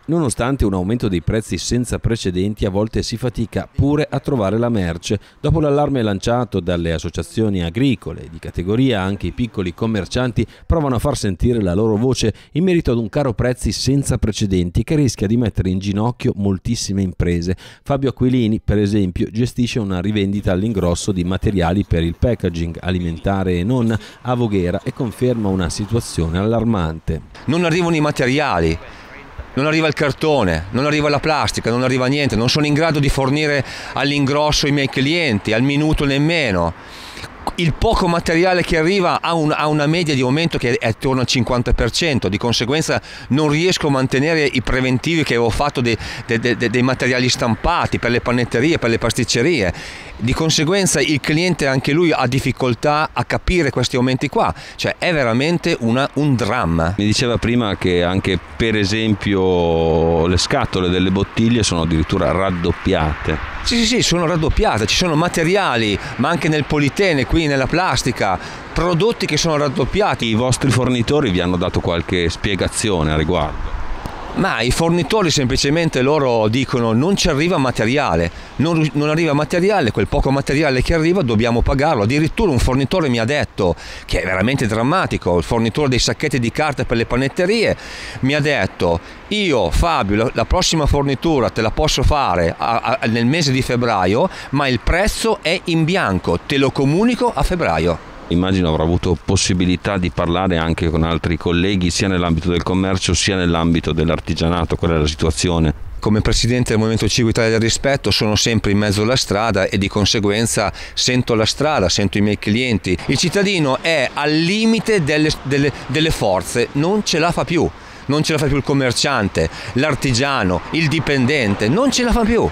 Nonostante un aumento dei prezzi senza precedenti, a volte si fatica pure a trovare la merce. Dopo l'allarme lanciato dalle associazioni agricole di categoria, anche i piccoli commercianti provano a far sentire la loro voce in merito ad un caro prezzi senza precedenti che rischia di mettere in ginocchio moltissime imprese. Fabio Aquilini, per esempio, gestisce una rivendita all'ingrosso di materiali per il packaging alimentare e non a Voghera e conferma una situazione allarmante. Non arrivano i materiali. Non arriva il cartone, non arriva la plastica, non arriva niente, non sono in grado di fornire all'ingrosso i miei clienti, al minuto nemmeno. Il poco materiale che arriva ha una media di aumento che è attorno al 50%, di conseguenza non riesco a mantenere i preventivi che avevo fatto dei materiali stampati per le panetterie, per le pasticcerie. Di conseguenza il cliente anche lui ha difficoltà a capire questi aumenti qua, cioè è veramente un dramma. Mi diceva prima che anche per esempio le scatole delle bottiglie sono addirittura raddoppiate. Sì, sono raddoppiate, ci sono materiali, ma anche nel politene, qui nella plastica, prodotti che sono raddoppiati. I vostri fornitori vi hanno dato qualche spiegazione a riguardo? Ma i fornitori semplicemente loro dicono non ci arriva materiale, non arriva materiale, quel poco materiale che arriva dobbiamo pagarlo. Addirittura un fornitore mi ha detto, che è veramente drammatico, il fornitore dei sacchetti di carta per le panetterie, mi ha detto: io Fabio la prossima fornitura te la posso fare nel mese di febbraio, ma il prezzo è in bianco, te lo comunico a febbraio. Immagino avrà avuto possibilità di parlare anche con altri colleghi sia nell'ambito del commercio sia nell'ambito dell'artigianato. Qual è la situazione? Come presidente del Movimento Civico Italia del Rispetto sono sempre in mezzo alla strada e di conseguenza sento la strada, sento i miei clienti. Il cittadino è al limite delle forze, non ce la fa più. Non ce la fa più il commerciante, l'artigiano, il dipendente, non ce la fa più.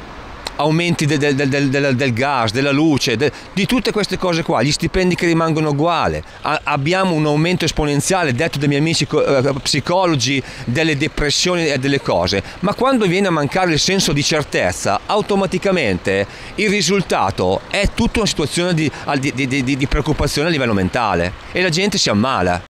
Aumenti del gas, della luce, di tutte queste cose qua, gli stipendi che rimangono uguali, abbiamo un aumento esponenziale, detto dai miei amici psicologi, delle depressioni e delle cose, ma quando viene a mancare il senso di certezza, automaticamente il risultato è tutta una situazione di preoccupazione a livello mentale e la gente si ammala.